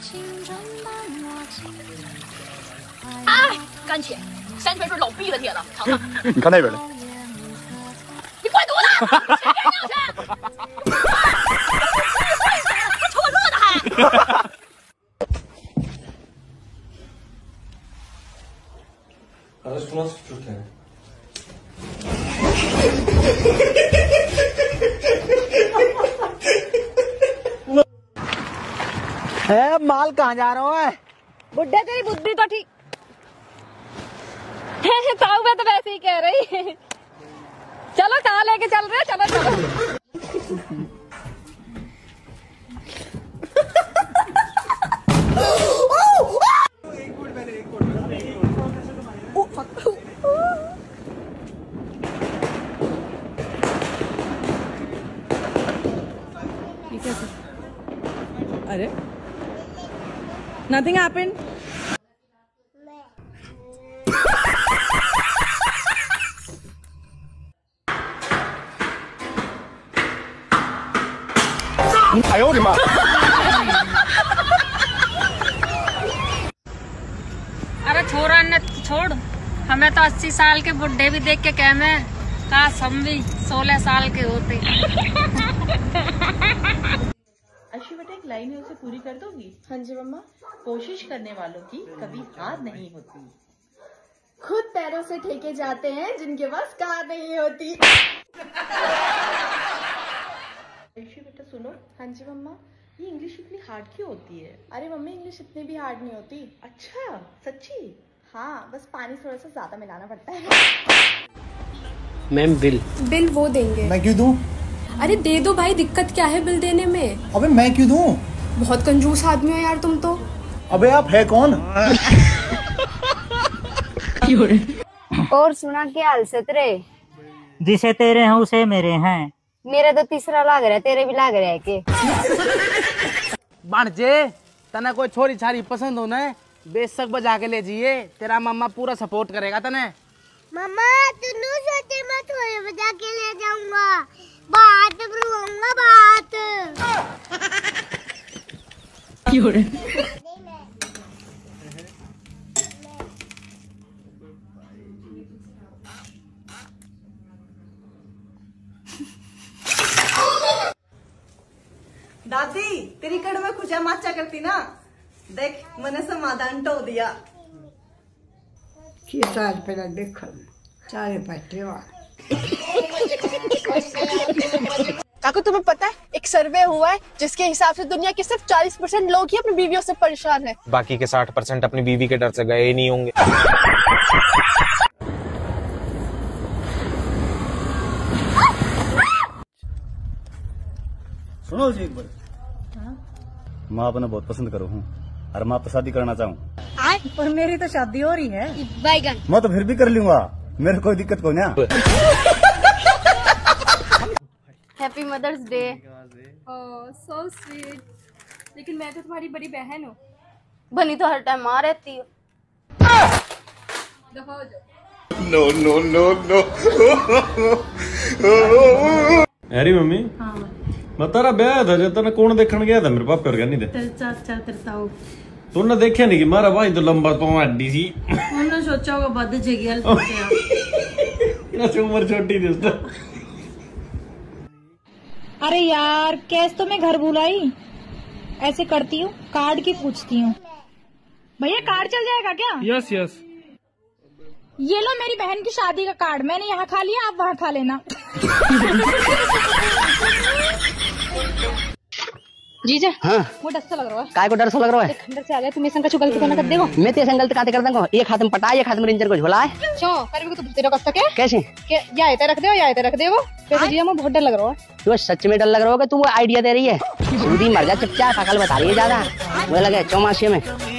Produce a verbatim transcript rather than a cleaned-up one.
哎，干切，三全是老毕了铁了，尝尝。 你看那边的。 你滚犊子！谁给你去？瞅我乐的还。 Kardeş bu nasıl Türk yani? है माल कहाँ जा रहा है? बुड्ढे तेरी बुद्धि तो ठीक ताऊ मैं तो वैसे ही कह रही चलो कहाँ लेके चल रहे चलो चलो अरे nothing happened. 哎呦我的妈！ अरे छोरा ने छोड़, हमें तो अस्सी साल के बुढ़े भी देख के कहमे काश हम भी सोलह साल के होते। अच्छी बेटा एक लाइन है उसे पूरी कर दोगी? हाँ जी मम्मा। कोशिश करने वालों की कभी हार नहीं होती। खुद पैरों से ठेके जाते हैं जिनके पास कार नहीं होती। अच्छी बेटा सुनो। हाँ जी मम्मा। ये इंग्लिश इतनी हार्ड क्यों होती है? अरे मम्मी इंग्लिश इतनी भी हार्ड नहीं होती। अच्छा सच्ची? हाँ बस पानी थोड़ा सा ज्यादा मिलाना पड़ता है। मैम बिल बिल वो देंगे। मैं क्यों दूं? अरे दे दो भाई, दिक्कत क्या है बिल देने में? अबे मैं क्यों दूं? बहुत कंजूस आदमी हो यार तुम तो। अबे आप है कौन? और सुना क्या हाल से तेरे? जिसे तेरे हैं उसे मेरे हैं। मेरा तो तीसरा लाग रहा है, तेरे भी लाग रहा है के? जे तना कोई छोरी छारी पसंद हो ना बेशक बजा के ले जाइए, तेरा मम्मा पूरा सपोर्ट करेगा तने। मम्मा तुम सोचे मैं थोड़े बजा के ले जाऊंगा, बात करूंगा बात। क्यों रे? दादी तेरी कड़वा खुशा माचा करती ना, देख मैंने समाधान तो दिया। साल पहले देखो चारे पट्टे काकू तुम्हें पता है एक सर्वे हुआ है जिसके हिसाब से दुनिया के सिर्फ चालीस परसेंट लोग ही अपनी बीवियों से परेशान हैं। बाकी के साठ परसेंट अपनी बीवी के डर से गए नहीं होंगे। सुनो जी एक बार। माँ अपना बहुत पसंद करो हूँ और माँ पर शादी करना चाहूँ। पर मेरी तो शादी हो रही है। बैगन मैं तो फिर भी कर लूंगा, मेरे कोई दिक्कत को ना। Happy mother's day. Oh so sweet. लेकिन मैं तो तुम्हारी बड़ी बहन हूँ। बनी तो हर टाइम माँ रहती हो। No no no no. अरे मम्मी मैं तेरा ब्याह था जो तेने कौन देखने गया था? मेरे पापा और नहीं थे। तेरे चाचा तेरे ताऊ तूने देखा नहीं कि मारा भाई तो लंबा पाँव हड्डी सी। उन्होंने सोचा होगा बद जगी उम्र छोटी थी उसका। अरे यार कैश तो मैं घर बुलाई, ऐसे करती हूँ कार्ड की पूछती हूँ। भैया कार्ड चल जाएगा क्या? Yes yes. ये लो मेरी बहन की शादी का कार्ड, मैंने यहाँ खा लिया, आप वहाँ खा लेना। जीजा हाँ वो डर सा लग रहा है। काय को डर सा लग रहा है? खंडर से आ गया तुम संग गलती करना कर देगो। मैं तेरे संग गलती काते कर दूंगा। एक हाथ में पटा एक हाथ में रिंजर को झोला है। क्यों करबे को तो तेरा कब तक है? कैसे के या इधर रख दे या इधर रख देगो। तो जीजा मैं बहुत डर लग रहा है। तो सच में डर लग रहा होगा, तू वो आइडिया दे रही है। सूदी मर जा चुपचाप, अकल बता रही है ज्यादा। मुझे लगे चौमासी में